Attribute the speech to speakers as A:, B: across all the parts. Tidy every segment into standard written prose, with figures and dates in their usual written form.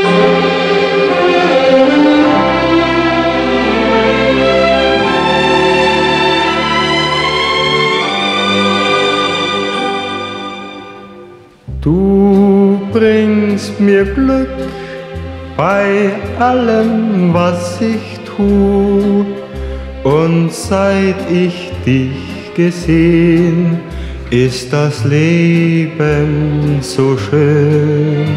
A: Du bringst mir Glück bei allem, was ich tu, und seit ich dich gesehen, ist das Leben so schön.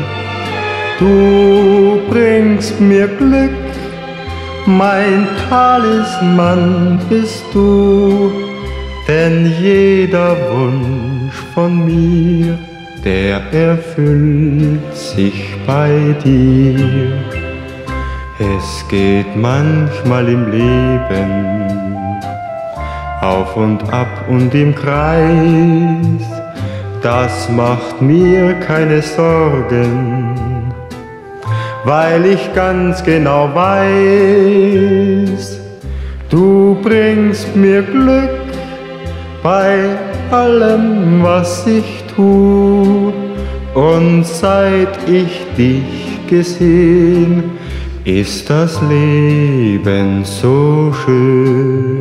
A: Du bringst mir Glück, mein Talisman bist du, denn jeder Wunsch von mir, der erfüllt sich bei dir. Es geht manchmal im Leben auf und ab und im Kreis, das macht mir keine Sorgen, weil ich ganz genau weiß, du bringst mir Glück bei allem, was ich tu, und seit ich dich gesehen, ist das Leben so schön.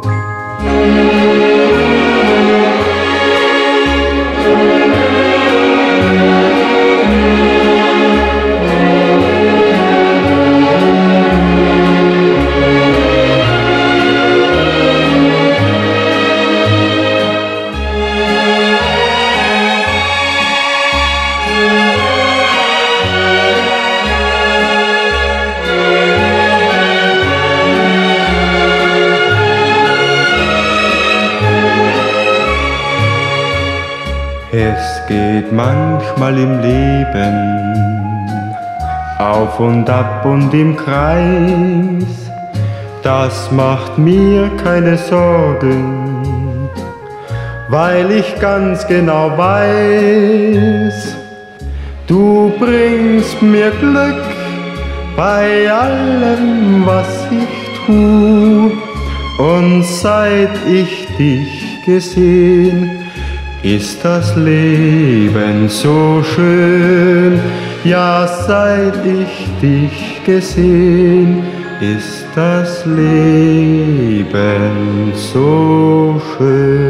A: Es geht manchmal im Leben auf und ab und im Kreis, das macht mir keine Sorgen, weil ich ganz genau weiß, du bringst mir Glück bei allem, was ich tu, und seit ich dich gesehen, ist das Leben so schön. Ja, seit ich dich gesehen, ist das Leben so schön.